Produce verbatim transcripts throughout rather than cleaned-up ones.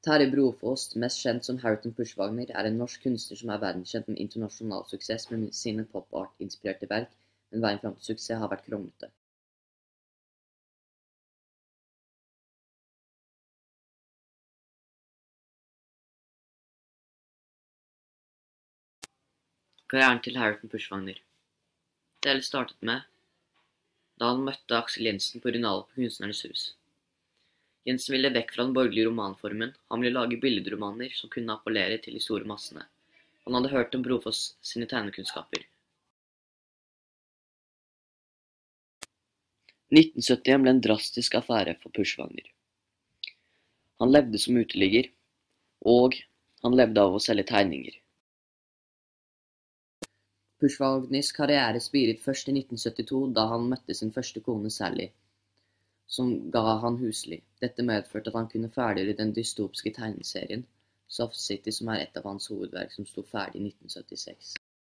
Terje Brofoss, mest kjent som Harriton Pushwagner, er en norsk kunstner som er verdenskjent med internasjonal suksess med sine pop-art-inspirerte verk, men veien fram til suksess har vært kronglete. Karrieren til Harriton Pushwagner. Det hele startet med da han møtte Aksel Jensen på urinalet på Kunstnernes hus. Jensen ville vekk fra den borgerlige romanformen. Han ville lage billedromaner som kunne appellere til de store massene. Han hadde hørt om Brofoss sine tegnekunnskaper. nitten syttien ble en drastisk affære for Pushwagner. Han levde som uteligger, og han levde av å selge tegninger. Pushwagners karriere spiret først i nitten syttito, da han møtte sin første kone Sally, som ga han husly. Dette medførte at han kunne ferdiggjøre den dystopiske tegneserien Soft City, som er et av hans hovedverk, som sto ferdig i nitten syttiseks.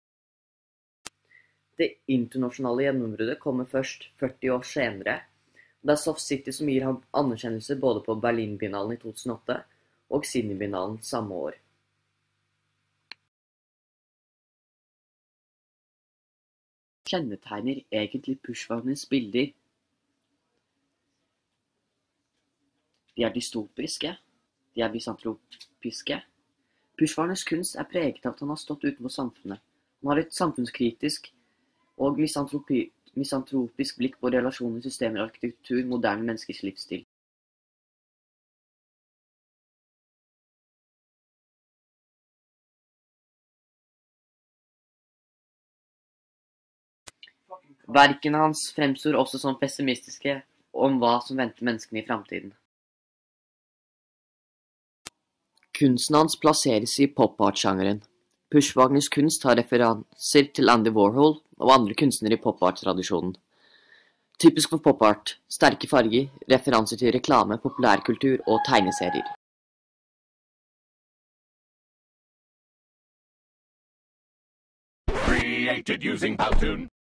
Det internasjonale gjennombruddet kommer først førti år senere. Det er Soft City som gir ham anerkjennelse både på Berlin-biennalen i to tusen og åtte og Sydney-biennalen samme år. Kjennetegner egentlig Pushwagners bilder? De er dystopiske, de er misantropiske. Pushwagners kunst er preget av at han har stått utenfor samfunnet. Han har et samfunnskritisk og misantropisk blikk på relasjoner, systemer, arkitektur, moderne menneskers livsstil. Verkene hans fremstår også som pessimistiske om hva som venter menneskene i fremtiden. Kunsten hans plasseres i pop-art-sjangeren. Pushwagners kunst har referanser til Andy Warhol og andre kunstnere i pop-art-tradisjonen. Typisk for pop-art, sterke farger, referanser til reklame, populærkultur og tegneserier. Created using Powtoon.